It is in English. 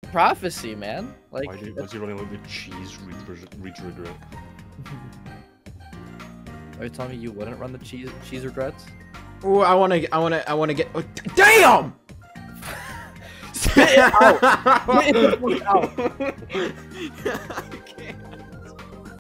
prophecy, man. Like, Was he running like the cheese regret? are you telling me you wouldn't run the cheese regrets? Ooh, I wanna get. Oh, damn! Spit it out. Spit it out. I can't.